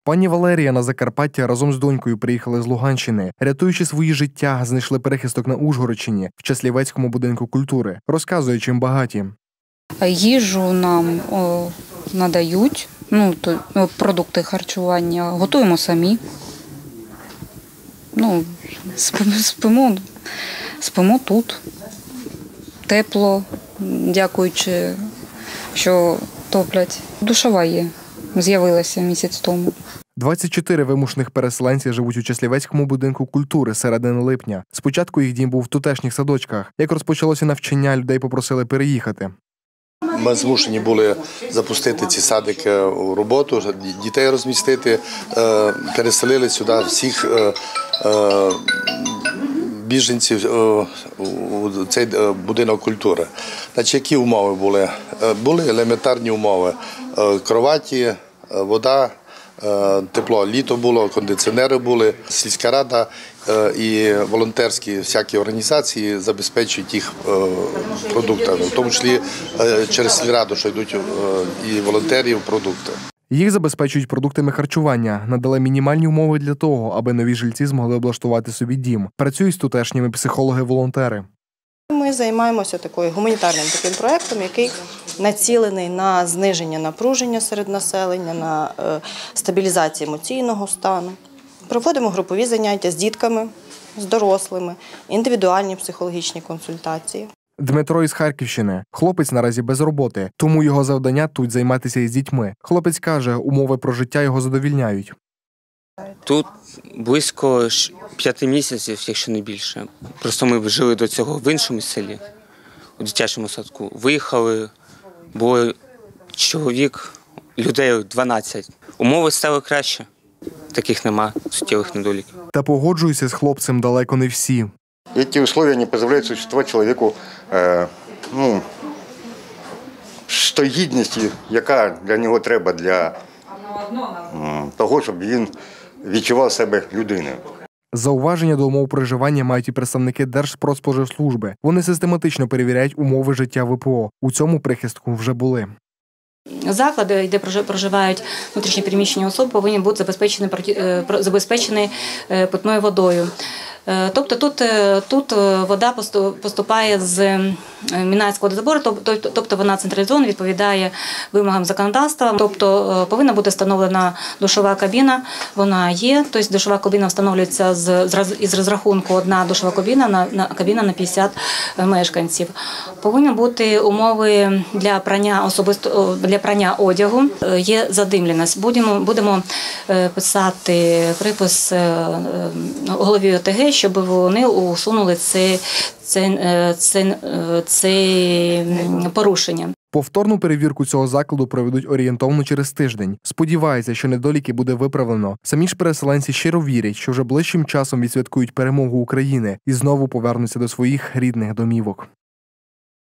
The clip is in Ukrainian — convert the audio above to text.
Пані Валерія на Закарпаття разом з донькою приїхали з Луганщини. Рятуючи свої життя, знайшли перехисток на Ужгородщині, в Часлівецькому будинку культури. Розказує, чим багаті. Їжу нам надають, продукти харчування, готуємо самі. Спимо тут. Тепло, дякуючи, що топлять. Душова є, з'явилася місяць тому. 24 вимушених переселенців живуть у Часлівецькому будинку культури з середини липня. Спочатку їх дім був в тутешніх садочках. Як розпочалося навчання, людей попросили переїхати. Ми змушені були запустити ці садики у роботу, дітей розмістити, переселили сюди всіх біженців у цей будинок культури. Значить, які умови були? Були елементарні умови. Кроваті, вода, тепло. Літо було, кондиціонери були. Сільська рада і волонтерські всякі організації забезпечують їх продуктами, в тому числі через сільраду, що йдуть і волонтерів продукти. Їх забезпечують продуктами харчування, надали мінімальні умови для того, аби нові жильці змогли облаштувати собі дім. Працюють з тутешніми психологи-волонтери. Ми займаємося гуманітарним таким проєктом, який націлений на зниження напруження серед населення, на стабілізацію емоційного стану. Проводимо групові заняття з дітками, з дорослими, індивідуальні психологічні консультації. Дмитро із Харківщини. Хлопець наразі без роботи, тому його завдання тут займатися із дітьми. Хлопець каже, умови про життя його задовільняють. Тут близько 5 місяців, якщо не більше. Просто ми жили до цього в іншому селі, у дитячому садку. Виїхали, було чоловік, людей 12. Умови стали краще, таких нема суттєвих недоліків. Та погоджуються з хлопцем далеко не всі. Эти условия не позволяют существовать человеку з тої гідності, яка для нього треба для того, щоб він відчував себе людиною. Зауваження до умов проживання мають і представники Держпродспоживслужби. Вони систематично перевіряють умови життя ВПО. У цьому прихистку вже були. Заклади, де проживають внутрішньо переміщені особи, повинні бути забезпечені питною водою. Тобто тут вода поступає з Мінайського водозабору, тобто вона централізована, відповідає вимогам законодавства. Тобто повинна бути встановлена душова кабіна, вона є, тобто душова кабіна встановлюється із розрахунку одна душова кабіна на 50 мешканців. Повинні бути умови для прання одягу, є задимленість. Будемо писати припис голові ОТГ, щоб вони усунули це порушення. Повторну перевірку цього закладу проведуть орієнтовно через тиждень. Сподіваються, що недоліки буде виправлено. Самі ж переселенці щиро вірять, що вже ближчим часом відсвяткують перемогу України і знову повернуться до своїх рідних домівок.